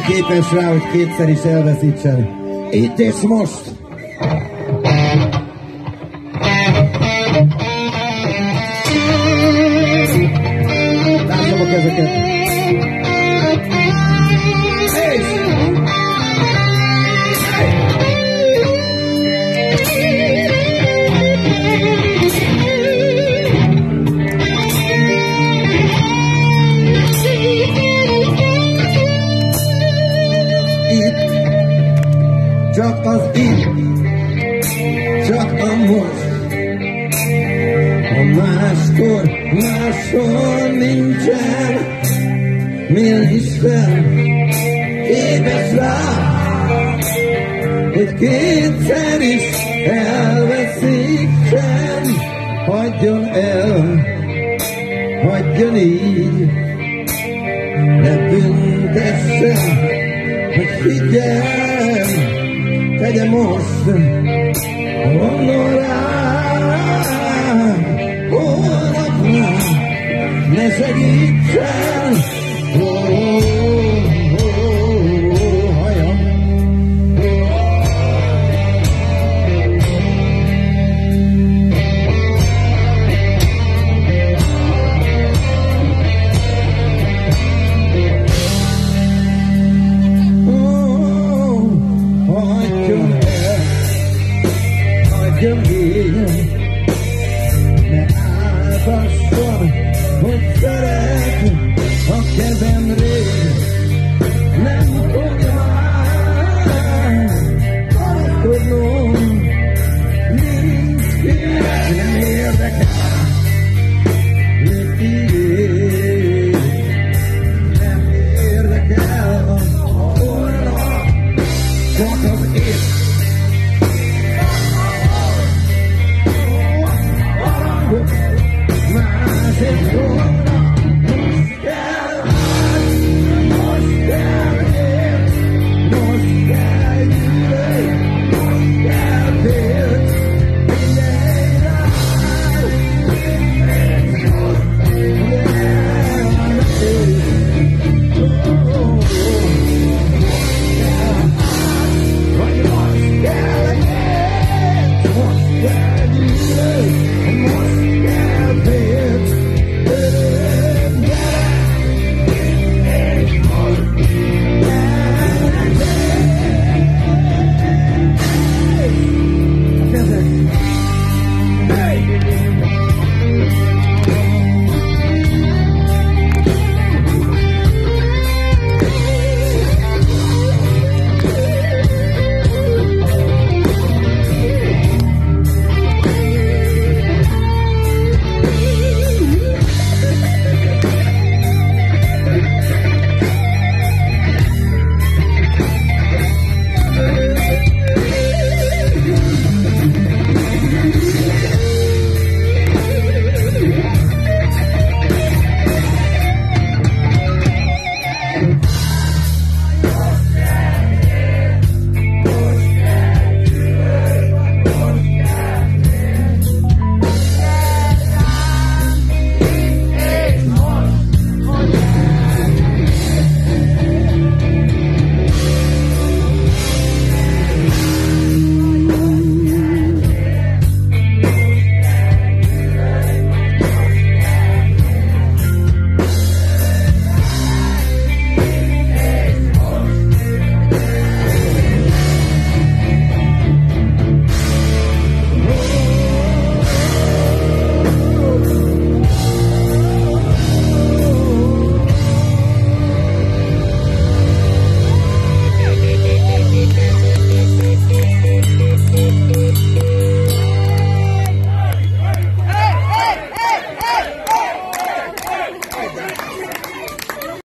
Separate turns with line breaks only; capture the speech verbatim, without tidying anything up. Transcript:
képes rá, hogy kétszer is elveszítsen. Itt és most! Látom a kezeket! Csak az itt, csak a most. A máskor, máshol nincsen. Milyen Isten képes rá, hogy kétszer is elveszítsen. Hagyjon el, hagyjon így, ne büntessen, hogy figyelj. Tegye most, gondol rá, holnapra, ne segítsen, oh, oh, oh, oh, hajam. Hagyjon el, hagyjon el.